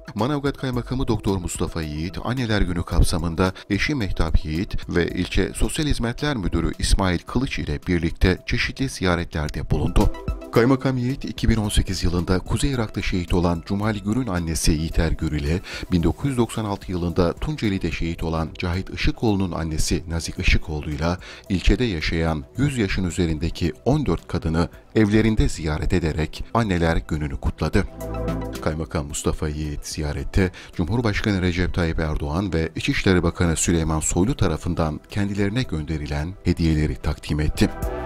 Manavgat Kaymakamı Doktor Mustafa Yiğit, Anneler Günü kapsamında eşi Mehtap Yiğit ve ilçe Sosyal Hizmetler Müdürü İsmail Kılıç ile birlikte çeşitli ziyaretlerde bulundu. Kaymakam Yiğit, 2018 yılında Kuzey Irak'ta şehit olan Cumali Gür'ün annesi Yiğiter Gür ile 1996 yılında Tunceli'de şehit olan Cahit Işıkoğlu'nun annesi Nazik Işıkoğlu ile ilçede yaşayan 100 yaşın üzerindeki 14 kadını evlerinde ziyaret ederek Anneler Günü'nü kutladı. Kaymakam Mustafa Yiğit ziyarette Cumhurbaşkanı Recep Tayyip Erdoğan ve İçişleri Bakanı Süleyman Soylu tarafından kendilerine gönderilen hediyeleri takdim etti.